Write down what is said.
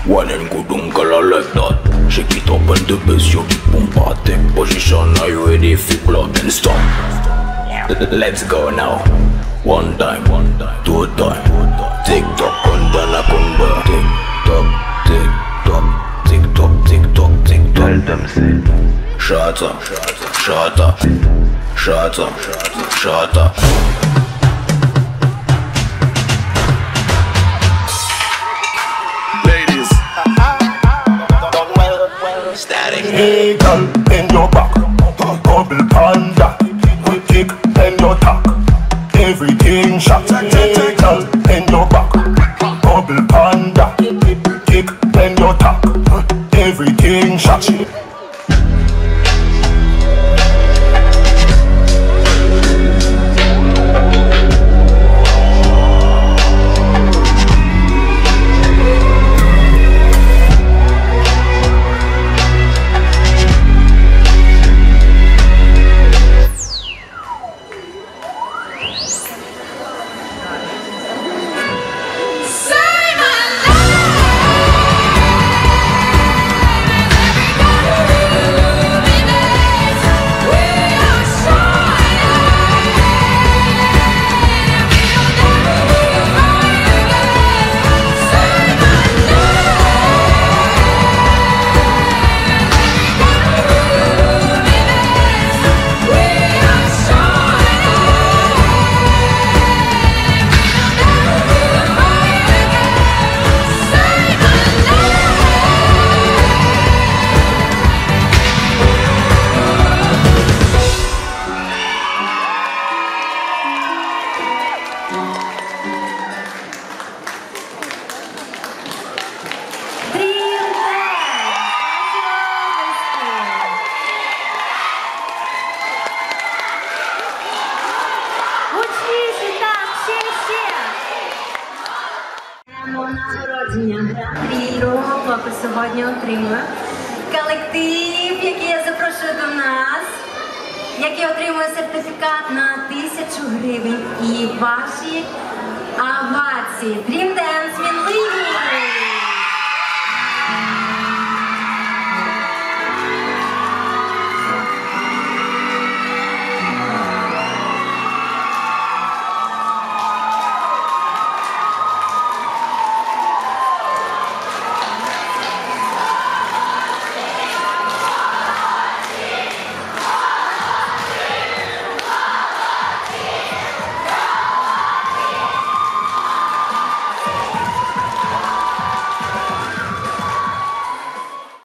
One and good girl like that. Shake it up and the bass you keep on take position. Are you ready for club and stop? Let's go now. One time, two time. Tick tock, kunda na kunda. Tick tock, tick tock, tick tock, tick tock, tick tock. Tell them say, shut up, shut up, shut up, shut up. Ladies, Static. Hey girl, bend your back, bubble panda. Quick kick, bend your tack. Everything shot. Hey girl, bend your back, bubble panda. Kick, bend your tack. Everything shot. Хлопець сьогодні отримує колектив, який я запрошую до нас, який отримує сертифікат на 1000 гривень і ваші овації. Dream Dance.